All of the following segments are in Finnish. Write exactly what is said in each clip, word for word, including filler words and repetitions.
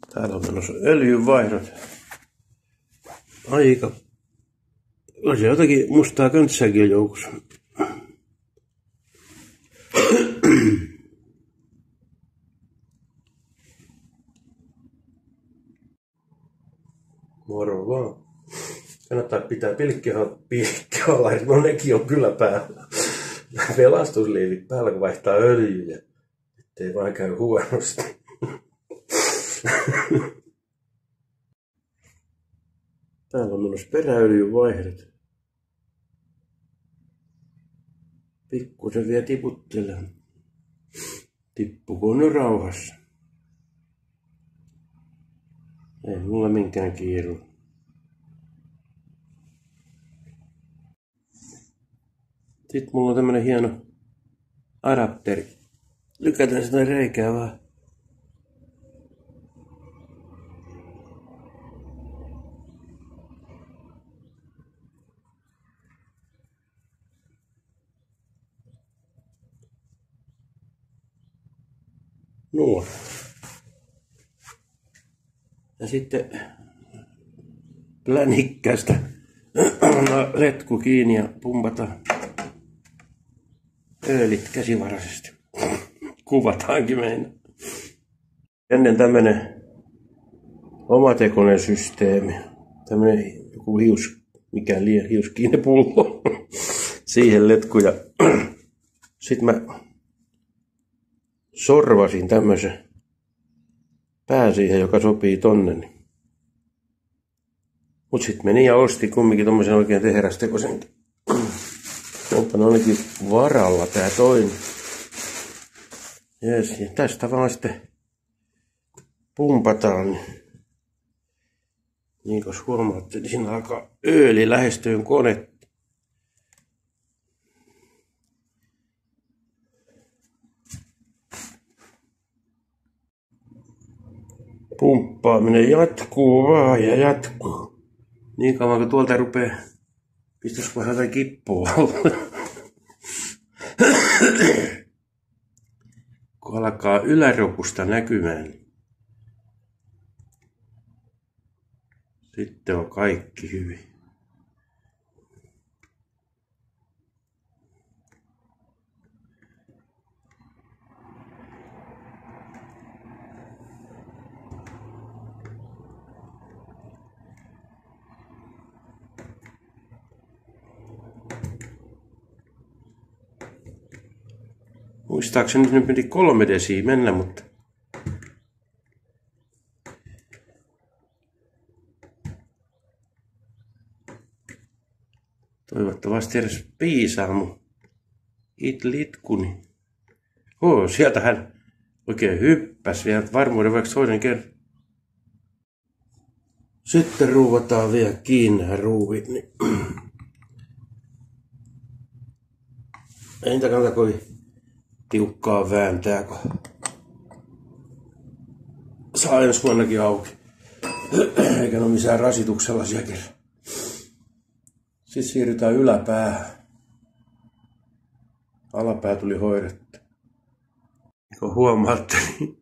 Täällä on menossa öljynvaihdot. Aika. On se jotakin mustaa köntsääkin joukossa. Moro vaan. Kannattaa pitää pilkkihalaiset, no nekin on kyllä päällä. Pelastusliivit päällä, kun vaihtaa öljyjä. Ettei vaan käy huonosti. Täällä on menossa peräöljynvaihdot. Pikkusen vielä tiputtelen. Tippukoon nyt rauhassa. Ei mulla minkään kiiru. Sitten mulla on tämmönen hieno adapteri. Lykätään sitä reikää vaan. Nuo. Ja sitten plänikkästä letku kiinni ja pumpata öölit käsivaraisesti. Kuvataankin meidän. Ennen tämmönen omatekoinen systeemi. Tämmönen joku hius, mikä liian hiuskiinnepullo. Siihen letku ja sit mä sorvasin tämmösen pää siihen, joka sopii tonne. Mut sit meni ja osti kumminkin tommosen oikein terästekosenkin. Onpa ne ainakin varalla tää toinen. Jees, ja tästä vaan sitten pumpataan. Niin kuin huomaatte, niin siinä alkaa ööli lähestyyn konetta. Pumppaaminen jatkuu vaan ja jatkuu. Niin kauan kun tuolta rupee, pistäis vähän jotain kippua alle. Kun alkaa yläropusta näkymään, sitten on kaikki hyvin. Muistaakseni nyt meni kolme desiä mennä, mutta toivottavasti edes piisaa mun it-litkuni. Oo, sieltä hän oikein hyppäsi vielä varmuuden vaikka toinen kerran. Sitten ruuvataan vielä kiinni nämä ruuvit. Niin ei niitä kannata kovin tiukkaa vääntää, kun saa ensi vuonnakin auki. Eikä ne ole missään rasituksella siellä. Sitten siirrytään yläpäähän. Alapää tuli hoidettu. Kun huomaatte, niin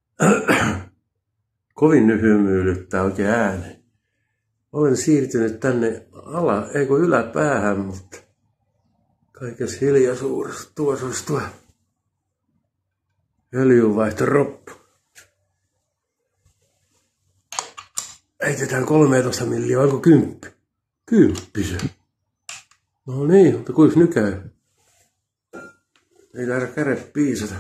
kovin nyt hymyilyttää oikein ääni. Olen siirtynyt tänne ala, eikö yläpäähän, mutta kaikessa hiljaisuudessa tuossa olisi tuo öljynvaihtoroppu. Heitetään kolmetoista milliä, onko kymppi? Kymppi se. No niin, mutta kuinka nyt käy? Ei taida käde piisata.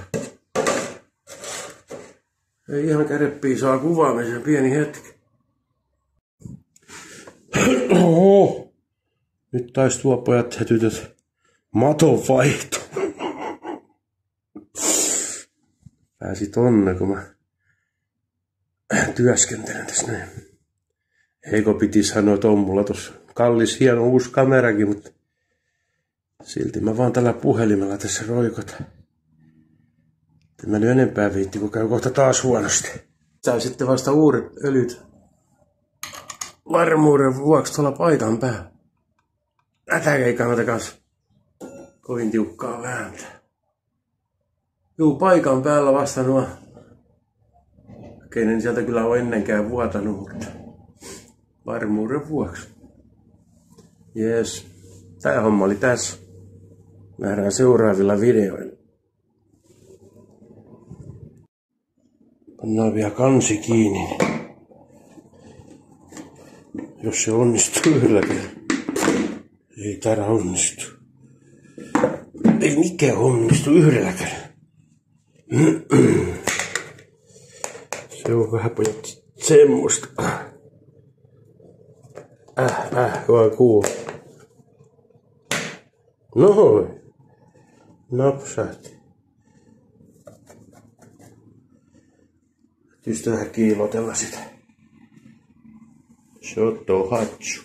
Ei ihan käde piisaa kuvaamisen, pieni hetki. Oho. Nyt taisi tuo pojat ja tytöt maton vaihto. Pääsi tonne, kun mä työskentelen tässä näin. Eikö piti sanoa, että on mulla tossa kallis hieno uusi kamerakin, mutta silti mä vaan tällä puhelimella tässä roikotan. En mä nyt enempää viitti, kun käy kohta taas huonosti. Tää sitten vasta uudet öljyt varmuuden vuoksi tuolla paikan päällä. Tätä ei kannata kans kovin tiukkaa vääntää. Juu, paikan päällä vasta nuo vaikka ei ne sieltä kyllä ole ennenkään vuotanut, mutta varmuuden vuoksi. Jees, tää homma oli tässä. Nähdään seuraavilla videoilla. Pannaan vielä kansi kiinni. Jos se onnistuu yhdellä kerralla. Ei taida onnistu. Ei mikään onnistu yhdellä kerralla. Se on vähän pojat semmoista. Äh, äh, vaan kuuluu. Noin. Napsahti. Just vähän kiilotella sitä. Shotto hatsu.